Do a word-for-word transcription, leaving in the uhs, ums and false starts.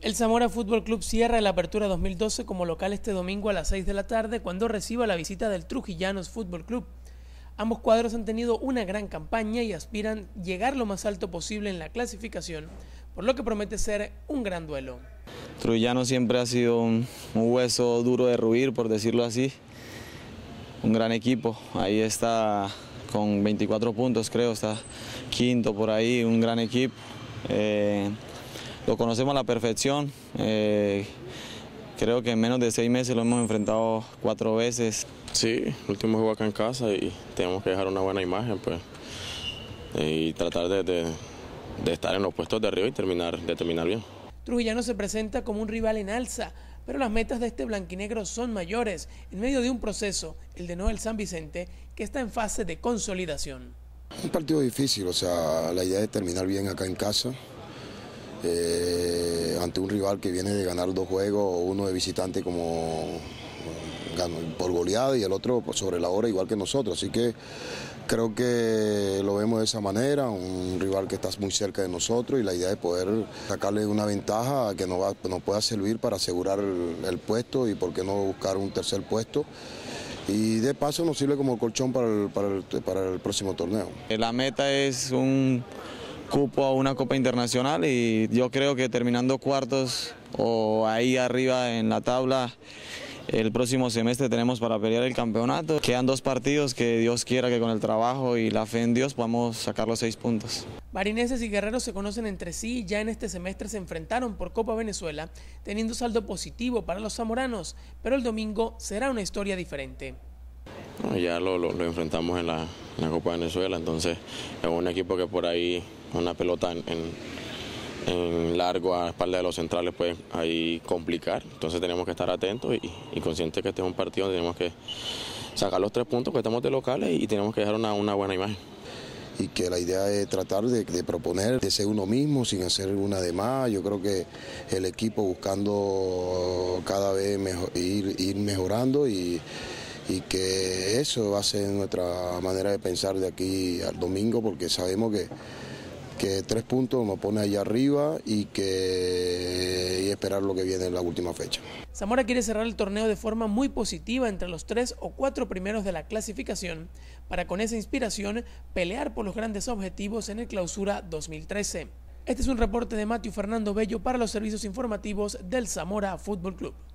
El Zamora Fútbol Club cierra la apertura dos mil doce como local este domingo a las seis de la tarde cuando reciba la visita del Trujillanos Fútbol Club. Ambos cuadros han tenido una gran campaña y aspiran llegar lo más alto posible en la clasificación, por lo que promete ser un gran duelo. Trujillanos siempre ha sido un, un hueso duro de roer, por decirlo así. Un gran equipo, ahí está con veinticuatro puntos, creo, está quinto por ahí, un gran equipo. Eh, Lo conocemos a la perfección, eh, creo que en menos de seis meses lo hemos enfrentado cuatro veces. Sí, el último juego acá en casa y tenemos que dejar una buena imagen pues, y tratar de, de, de estar en los puestos de arriba y terminar, de terminar bien. Trujillano se presenta como un rival en alza, pero las metas de este blanquinegro son mayores, en medio de un proceso, el de Noel San Vicente, que está en fase de consolidación. Un partido difícil, o sea, la idea es terminar bien acá en casa. Eh, ante un rival que viene de ganar dos juegos, uno de visitante como ganó por goleada y el otro sobre la hora igual que nosotros, así que creo que lo vemos de esa manera, un rival que está muy cerca de nosotros y la idea es poder sacarle una ventaja que nos, va, nos pueda servir para asegurar el, el puesto y por qué no buscar un tercer puesto. Y de paso nos sirve como colchón para el, para el, para el próximo torneo. La meta es un cupo a una Copa Internacional y yo creo que terminando cuartos o ahí arriba en la tabla, el próximo semestre tenemos para pelear el campeonato. Quedan dos partidos que Dios quiera que con el trabajo y la fe en Dios podamos sacar los seis puntos. Marineses y Guerreros se conocen entre sí y ya en este semestre se enfrentaron por Copa Venezuela, teniendo saldo positivo para los zamoranos, pero el domingo será una historia diferente. Bueno, ya lo, lo, lo enfrentamos en la, en la Copa Venezuela, entonces es un equipo que por ahí una pelota en, en, en largo a la espalda de los centrales puede ahí complicar, entonces tenemos que estar atentos y, y conscientes que este es un partido donde tenemos que sacar los tres puntos que estamos de locales y tenemos que dejar una, una buena imagen. Y que la idea es tratar de, de proponer, de ser uno mismo sin hacer una de más. Yo creo que el equipo buscando cada vez mejor, ir, ir mejorando y, y que eso va a ser nuestra manera de pensar de aquí al domingo, porque sabemos que, que tres puntos nos pone allá arriba y que y esperar lo que viene en la última fecha. Zamora quiere cerrar el torneo de forma muy positiva entre los tres o cuatro primeros de la clasificación para con esa inspiración pelear por los grandes objetivos en el Clausura dos mil trece. Este es un reporte de Matthew Fernando Bello para los servicios informativos del Zamora Fútbol Club.